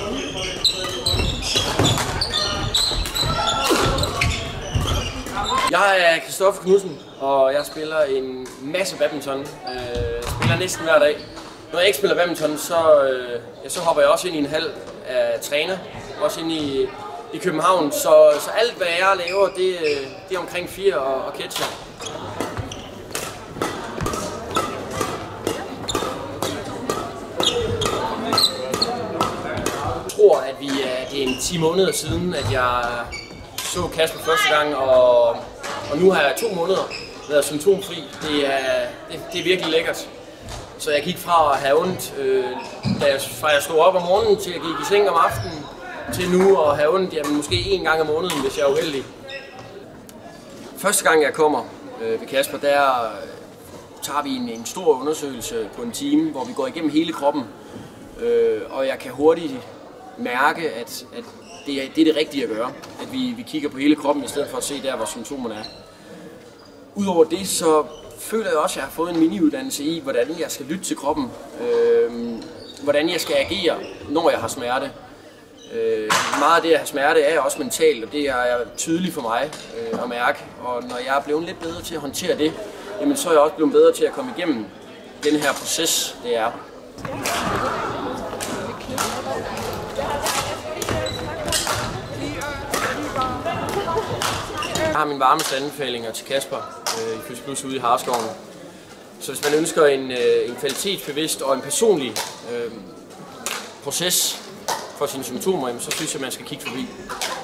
Jeg er Christoffer Knudsen, og jeg spiller en masse badminton. Jeg spiller næsten hver dag. Når jeg ikke spiller badminton, så hopper jeg også ind i en hal af træner, også ind i København. Så alt hvad jeg laver, det er omkring 4 og ketchup. Jeg tror, at det er en 10 måneder siden, at jeg så Kasper første gang, og nu har jeg 2 måneder været symptomfri. Det er virkelig lækkert. Så jeg gik fra at have ondt, fra jeg stod op om morgenen, til jeg gik i seng om aftenen, til nu at have ondt måske 1 gang om måneden, hvis jeg er uheldig. Første gang jeg kommer ved Kasper, der tager vi en stor undersøgelse på en time, hvor vi går igennem hele kroppen. Og jeg kan hurtigt mærke, at det er det rigtige at gøre. At vi kigger på hele kroppen, i stedet for at se der, hvor symptomerne er. Udover det, så føler jeg også, at jeg har fået en mini-uddannelse i, hvordan jeg skal lytte til kroppen. Hvordan jeg skal agere, når jeg har smerte. Meget af det at have smerte er også mentalt, og det er tydeligt for mig at mærke. Og når jeg er blevet lidt bedre til at håndtere det, jamen, så er jeg også blevet bedre til at komme igennem den her proces, det er. Jeg har mine varmeste anbefalinger til Kasper i Fys+ ude i Harskoven. Så hvis man ønsker en kvalitetsbevidst og en personlig proces for sine symptomer, så synes jeg, man skal kigge forbi.